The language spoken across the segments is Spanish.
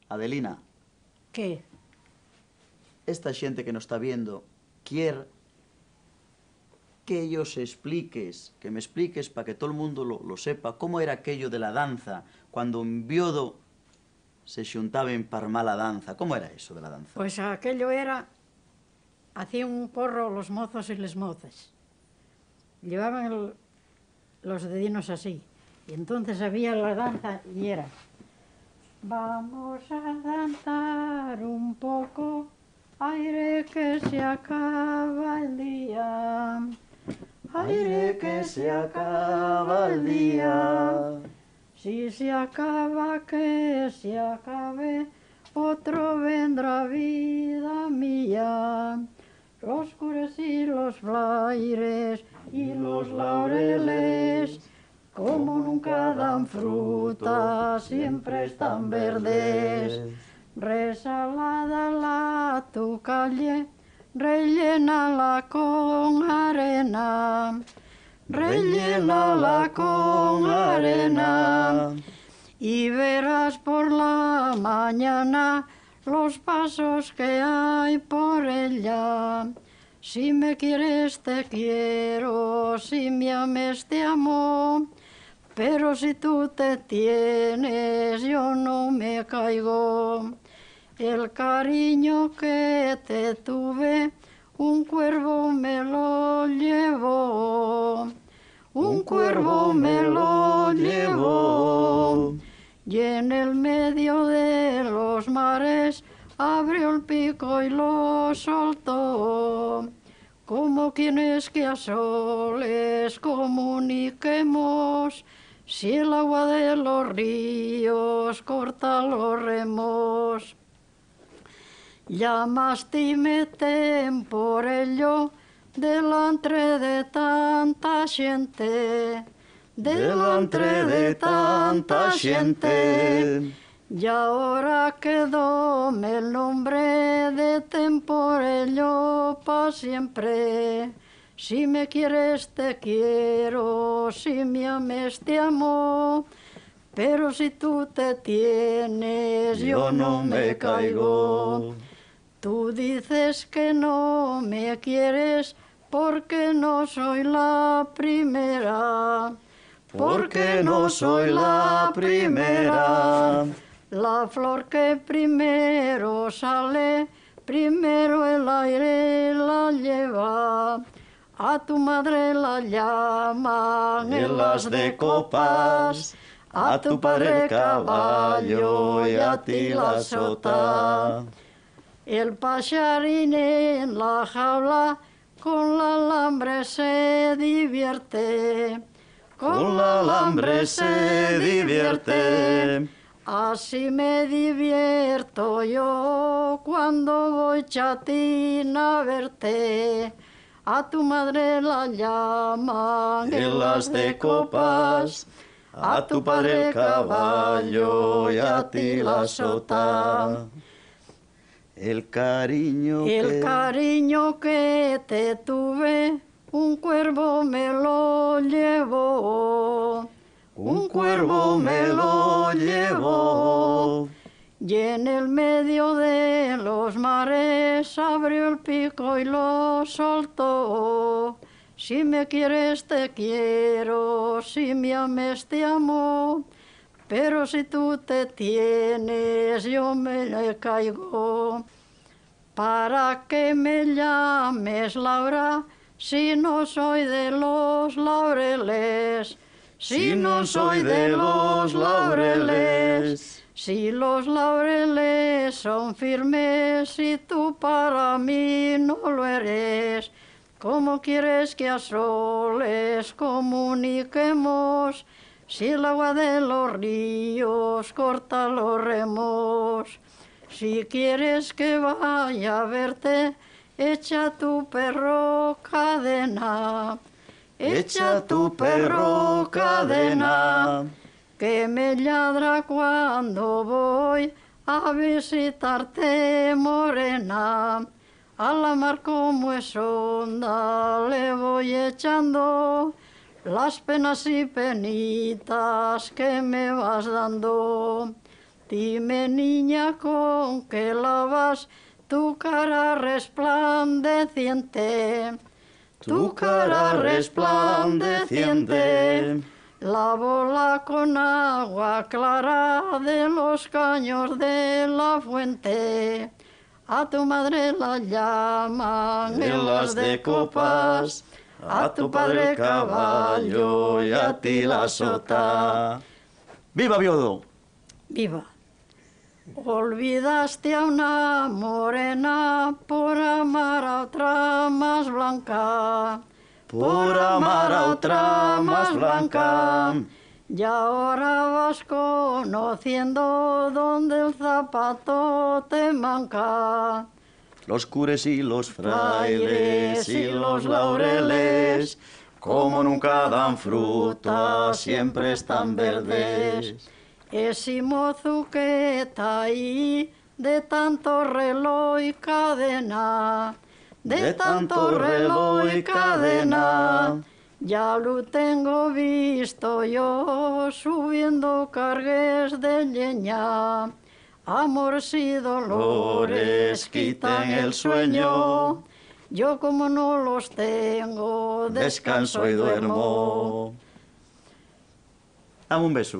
Adelina, ¿Qué? esta xente que nos está viendo quiere que yo se expliques, que me expliques para que todo el mundo lo sepa, cómo era aquello de la danza, cuando un biodo se xuntaban para armar la danza. ¿Cómo era eso de la danza? Pues aquello era, hacían un porro los mozos y las mozas. Llevaban los dedinos así. Y entonces había la danza y era: vamos a danzar un poco, aire que se acaba el día. Aire que se acaba el día. Si se acaba, que se acabe, otro vendrá, vida mía. Los cures y los flaires y los laureles, como nunca dan fruta, siempre están verdes. Resalada la tu calle, rellénala con arena. Rellénala con arena y verás por la mañana los pasos que hay por ella. Si me quieres te quiero, si me ames te amo, pero si tú te tienes yo no me caigo. El cariño que te tuve, un cuervo me lo llevó, un cuervo me lo llevó, y en el medio de los mares abrió el pico y lo soltó. Como quienes que a soles comuniquemos, si el agua de los ríos corta los remos. Llamaste y me tem por ello delantre de tanta xente, Delantre de tanta xente. Y ahora quedóme el nombre de tem por ello pa siempre. Si me quieres te quiero, si me ames te amo, pero si tú te tienes yo no me caigo. Tú dices que no me quieres porque no soy la primera, Porque no soy la primera. La flor que primero sale, primero el aire la lleva. A tu madre la llaman En las de copas, a tu padre el caballo y a ti la sota. El pajarín en la jaula con el alambre se divierte. Con el alambre se divierte. Así me divierto yo cuando voy chatina a verte. A tu madre la llaman En las de copas, a tu padre el caballo y a ti la sota. El cariño que te tuve, un cuervo me lo llevó. Un cuervo me lo llevó. Y en el medio de los mares abrió el pico y lo soltó. Si me quieres te quiero, si me ames te amo, pero si tú te tienes yo me caigo. ¿Para qué me llames Laura si no soy de los laureles? Si no soy de los laureles. Si los laureles son firmes y tú para mí no lo eres, ¿cómo quieres que a soles comuniquemos si el agua de los ríos corta los remos? Si quieres que vaya a verte, echa tu perro cadena. Echa tu perro cadena. Que me ladra cuando voy a visitarte, morena. A la mar como es honda le voy echando las penas y penitas que me vas dando. Dime, niña, con qué lavas tu cara resplandeciente. Tu cara resplandeciente. Lávola con agua clara de los caños de la fuente. A tu madre la llaman En las de copas, a tu padre el caballo y a ti la sota. ¡Viva Biodo! Viva. Olvidaste a una morena por amar a otra más blanca. Por amar a otra más blanca. Y ahora vas conociendo donde el zapato te manca. Los cures y los frailes y los laureles, como nunca dan fruta, siempre están verdes. Ese mozo que está ahí, de tanto reloj y cadena, De tanto reloj y cadena, ya lo tengo visto yo subiendo cargues de leña. Amores y dolores quitan el sueño. Yo como no los tengo, descanso y duermo. Dame un beso.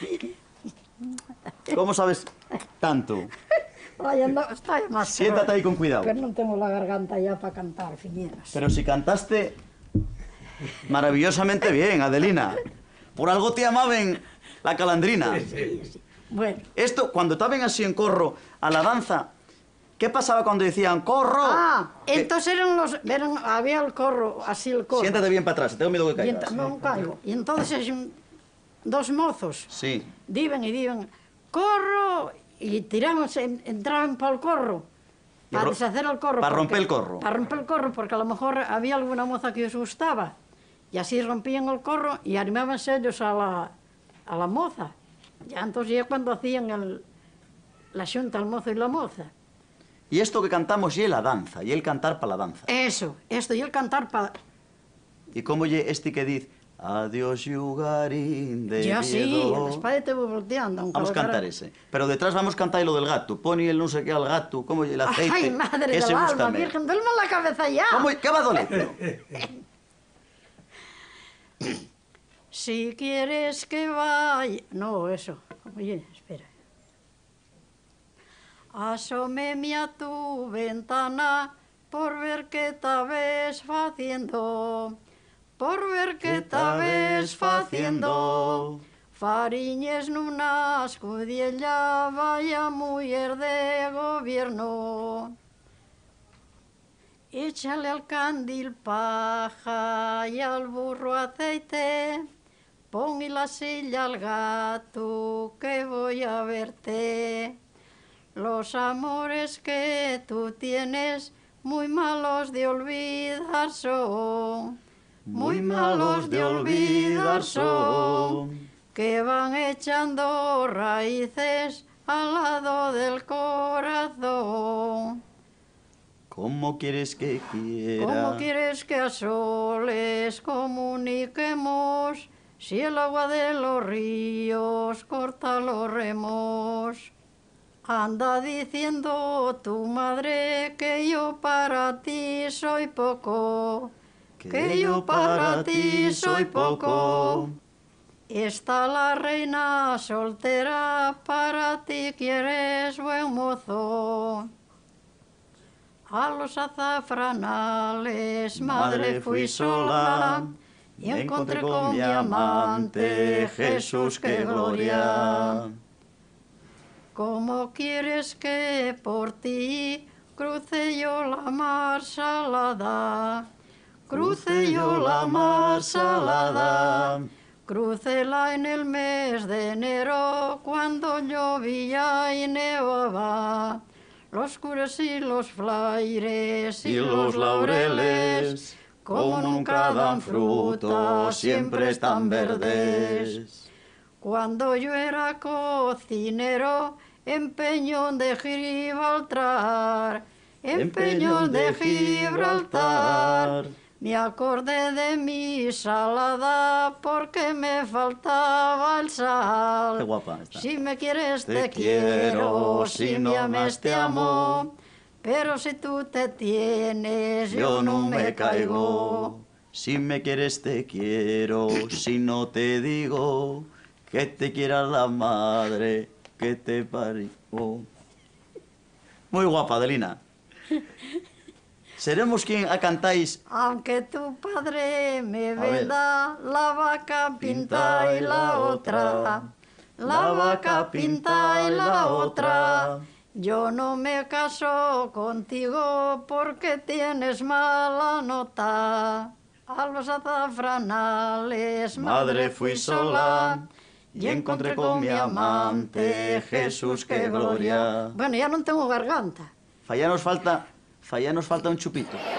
¿Cómo sabes tanto? Ay, ando, está más Siéntate ahí con cuidado. Pero no tengo la garganta ya para cantar, finieras. Pero si cantaste maravillosamente bien, Adelina. Por algo te llamaban la calandrina. Sí. Bueno. Esto, cuando estaban así en corro a la danza, ¿qué pasaba cuando decían corro? Entonces había el corro, así el corro. Siéntate bien para atrás, tengo miedo que caigas. No caigo. Y entonces dos mozos Sí. diven, corro, y entraban para el corro, para deshacer el corro. Para romper el corro. Para romper el corro, porque a lo mejor había alguna moza que os gustaba, y así rompían el corro y animábanse ellos a la moza. Ya entonces ya cuando hacían la xunta al mozo y la moza. Y esto que cantamos y la danza, y el cantar para la danza. Esto, y el cantar para... ¿Y cómo ye este que dice adiós, yugarín de Ya sí, Viedo? el espada te voy volteando. Vamos a cantar ese. Pero detrás vamos a cantar lo del gato. Poni el no sé qué al gato, como el aceite. Ay, madre Ese del alma, gústame. virgen, duerme la cabeza ya. ¿Cómo? ¿Qué va a doler? Si quieres que vaya... No, eso. Oye, espera. Asómeme a tu ventana por ver qué estabas haciendo. Por ver qué estabas haciendo. Fariñes nuna escudiella, vaya mujer de gobierno. Échale al candil paja y al burro aceite. Pon y la silla al gato, que voy a verte. Los amores que tú tienes, muy malos de olvidar son. Muy malos de olvidar son. Que van echando raíces al lado del corazón. ¿Cómo quieres que quiera? ¿Cómo quieres que a soles comuniquemos si el agua de los ríos corta los remos? Anda diciendo tu madre que yo para ti soy poco, que yo para ti soy poco. Está la reina soltera, para ti quieres buen mozo. A los azafranales, madre, fui sola y encontré con mi amante, Jesús, qué gloria. ¿Cómo quieres que por ti cruce yo la mar salada? Cruce yo la mar salada. Crucela en el mes de enero, cuando llovía y nevaba. Los cures y los flaires y los laureles, como nunca dan fruto, siempre están verdes. Cuando yo era cocinero, en Peñón de Gibraltar, en Peñón de Gibraltar, Me acordé de mi salada porque me faltaba el sal. Qué guapa está. Si me quieres te quiero, si me ames te amo, pero si tú te tienes yo no me caigo. Si me quieres te quiero, si no te digo que te quiera la madre que te parió. Muy guapa, Adelina. ¿Seremos quien cantáis? Aunque tu padre me ver. venda la vaca pinta y la otra, la vaca pinta y la otra. Yo no me caso contigo porque tienes mala nota. A los azafranales, Madre, fui sola y encontré con mi amante. Jesús, qué gloria. Bueno, ya non tengo garganta. Fallanos falta un chupito.